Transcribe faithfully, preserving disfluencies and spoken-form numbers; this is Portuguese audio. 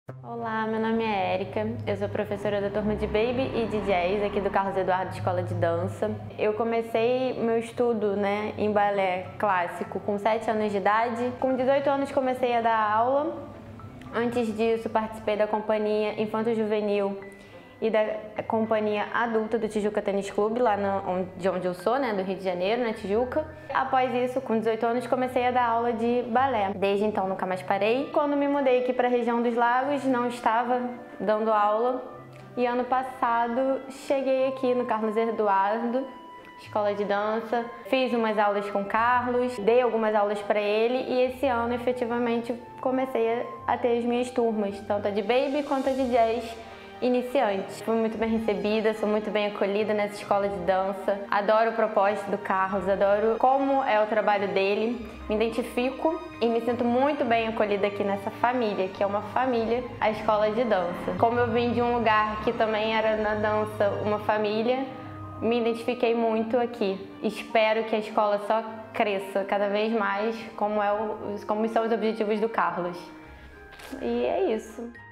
Olá, meu nome é Érica, eu sou professora da turma de Baby e de Jazz aqui do Carlos Eduardo Escola de Dança. Eu comecei meu estudo né, em balé clássico com sete anos de idade. Com dezoito anos comecei a dar aula. Antes disso participei da companhia infanto-juvenil e da companhia adulta do Tijuca Tênis Clube, lá no, de onde eu sou, né, do Rio de Janeiro, na Tijuca. Após isso, com dezoito anos, comecei a dar aula de balé. Desde então, nunca mais parei. Quando me mudei aqui para a região dos Lagos, não estava dando aula. E ano passado, cheguei aqui no Carlos Eduardo, Escola de Dança. Fiz umas aulas com o Carlos, dei algumas aulas para ele e esse ano, efetivamente, comecei a ter as minhas turmas, tanto a de Baby quanto a de Jazz, iniciante. Fui muito bem recebida, sou muito bem acolhida nessa escola de dança. Adoro o propósito do Carlos, adoro como é o trabalho dele. Me identifico e me sinto muito bem acolhida aqui nessa família, que é uma família, a escola de dança. Como eu vim de um lugar que também era na dança uma família, me identifiquei muito aqui. Espero que a escola só cresça cada vez mais, como, é o, como são os objetivos do Carlos. E é isso.